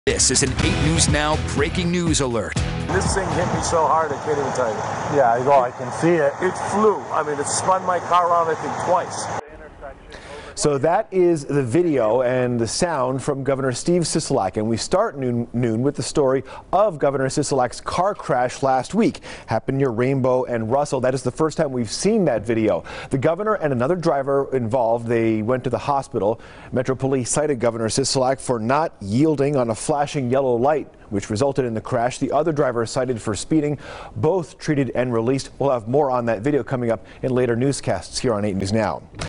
This is an 8 News Now breaking news alert. This thing hit me so hard I can't even tell you. Yeah, I can see it. It flew. I mean, it spun my car around, I think, twice. So that is the video and the sound from Governor Steve Sisolak. And we start noon with the story of Governor Sisolak's car crash last week. Happened near Rainbow and Russell. That is the first time we've seen that video. The governor and another driver involved, they went to the hospital. Metro Police cited Governor Sisolak for not yielding on a flashing yellow light, which resulted in the crash. The other driver cited for speeding, both treated and released. We'll have more on that video coming up in later newscasts here on 8 News Now.